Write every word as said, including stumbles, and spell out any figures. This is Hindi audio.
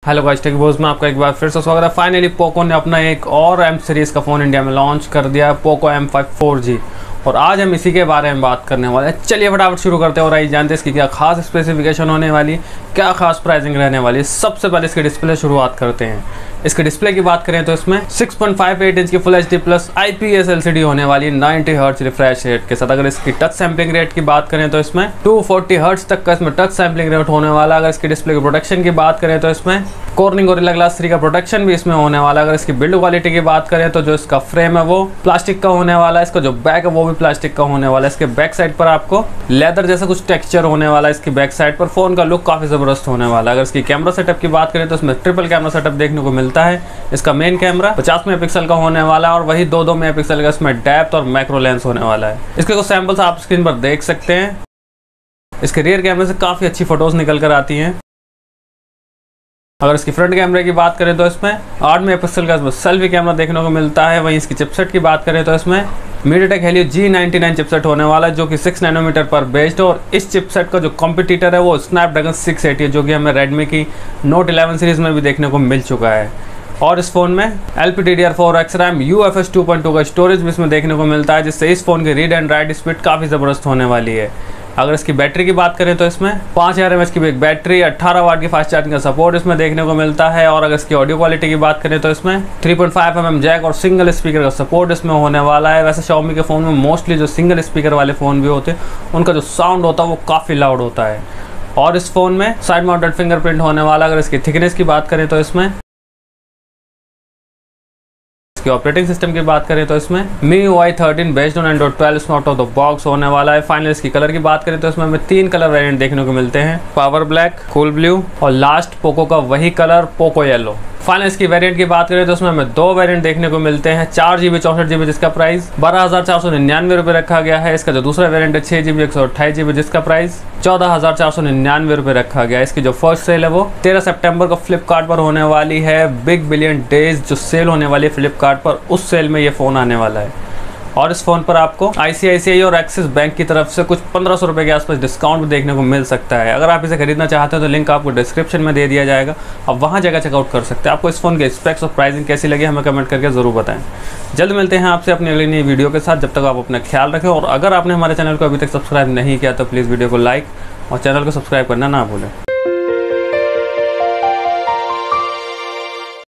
हेलो गाइस, टेक बॉस में आपका एक बार फिर से स्वागत है। फाइनली पोको ने अपना एक और एम सीरीज़ का फ़ोन इंडिया में लॉन्च कर दिया है, Poco M five four G, और आज हम इसी के बारे में बात करने वाले हैं। चलिए फटाफट शुरू करते हैं और आइए जानते हैं इसकी क्या खास स्पेसिफिकेशन होने वाली, क्या खास प्राइसिंग रहने वाली है। सबसे पहले इसके डिस्प्ले शुरुआत करते हैं। इसके डिस्प्ले की बात करें तो इसमें six point five eight inch की full H D plus I P S L C D होने वाली है नाइंटी हर्ट्ज रिफ्रेश रेट के साथ। अगर इसकी टच सैम्पलिंग रेट की बात करें तो इसमें टू फोर्टी हर्ट्ज तक का इसमें टच सैम्पलिंग रेट होने वाला है। अगर इसकी डिस्प्ले की प्रोटेक्शन की बात करें तो इसमें कॉर्निंग गोरिल्ला ग्लास थ्री का प्रोटेक्शन भी इसमें होने वाला है। अगर इसकी बिल्ड क्वालिटी की बात करें तो जो इसका फ्रेम है वो प्लास्टिक का होने वाला है, इसका जो बैक है वो भी प्लास्टिक का होने वाला है। इसके बैक साइड पर आपको लेदर जैसा कुछ टेक्सचर होने वाला है। इसकी बैक साइड पर फोन का लुक काफी जबरदस्त होने वाला है। अगर इसकी कैमरा सेटअप की बात करें तो इसमें ट्रिपल कैमरा सेटअप देखने को मिलता है। इसका मेन कैमरा पचास मेगापिक्सल का होने वाला है और वही दो दो मेगापिक्सल का इसमें डेप्थ और मैक्रो लेंस होने वाला है। इसके कुछ सैंपल्स आप स्क्रीन पर देख सकते हैं। इसके रियर कैमरे से काफी अच्छी फोटोज निकल कर आती हैं। अगर इसकी फ्रंट कैमरे की बात करें तो इसमें आठ मेगापिक्सल का इसमें सेल्फी कैमरा देखने को मिलता है। वहीं इसकी चिपसेट की बात करें तो इसमें MediaTek Helio G ninety nine chipset होने वाला है, जो कि सिक्स नैनोमीटर पर बेस्ड है। और इस चिपसेट का जो कॉम्पिटिटर है वो स्नैपड्रैगन सिक्स एटी है, जो कि हमें रेडमी की नोट इलेवन सीरीज में भी देखने को मिल चुका है। और इस फोन में L P D D R four X RAM U F S two point two का स्टोरेज भी इसमें देखने को मिलता है, जिससे इस फोन की रीड एंड राइट स्पीड काफ़ी ज़बरदस्त होने वाली है। अगर इसकी बैटरी की बात करें तो इसमें पाँच हज़ार एम एच की एक बैटरी, अट्ठारह वाट की फास्ट चार्जिंग का सपोर्ट इसमें देखने को मिलता है। और अगर इसकी ऑडियो क्वालिटी की बात करें तो इसमें three point five M M jack और सिंगल स्पीकर का सपोर्ट इसमें होने वाला है। वैसे Xiaomi के फ़ोन में मोस्टली जो सिंगल स्पीकर वाले फ़ोन भी होते हैं उनका जो साउंड होता है वो काफ़ी लाउड होता है। और इस फ़ोन में साइड माउंटेड फिंगरप्रिंट होने वाला। अगर इसकी थिकनेस की बात करें तो इसमें इसके ऑपरेटिंग सिस्टम की बात करें तो इसमें M I U I thirteen based on Android twelve out of the box होने वाला है। फाइनल इसकी कलर की बात करें तो इसमें हमें तीन कलर वेरिएंट देखने को मिलते हैं, पावर ब्लैक, कूल ब्लू और लास्ट पोको का वही कलर पोको येलो। फाइनल इसकी वेरिएंट की बात करें तो उसमें हमें दो वेरिएंट देखने को मिलते हैं, चार जीबी चौसठ जीबी जिसका प्राइस बारह हज़ार चार सौ निन्यानवे रुपये रखा गया है। इसका जो दूसरा वेरिएंट है छः जीबी एक सौ अट्ठाईस जीबी जिसका प्राइस चौदह हज़ार चार सौ निन्यानवे रुपये रखा गया है। इसकी जो फर्स्ट सेल है वो तेरह सितंबर को फ्लिपकार्ट पर होने वाली है। बिग बिलियन डेज जो सेल होने वाली है फ्लिपकार्ट पर, उस सेल में ये फ़ोन आने वाला है। और इस फ़ोन पर आपको आई सी आई सी आई और एक्सिस बैंक की तरफ से कुछ पंद्रह सौ रुपये के आसपास डिस्काउंट भी देखने को मिल सकता है। अगर आप इसे खरीदना चाहते हैं तो लिंक आपको डिस्क्रिप्शन में दे दिया जाएगा, आप वहाँ जगह चेकआउट कर सकते हैं। आपको इस फ़ोन के स्पेक्स और प्राइसिंग कैसी लगी हमें कमेंट करके ज़रूर बताएं। जल्द मिलते हैं आपसे अपनी अगली नई वीडियो के साथ। जब तक आप अपना ख्याल रखें, और अगर आपने हमारे चैनल को अभी तक सब्सक्राइब नहीं किया तो प्लीज़ वीडियो को लाइक और चैनल को सब्सक्राइब करना ना भूलें।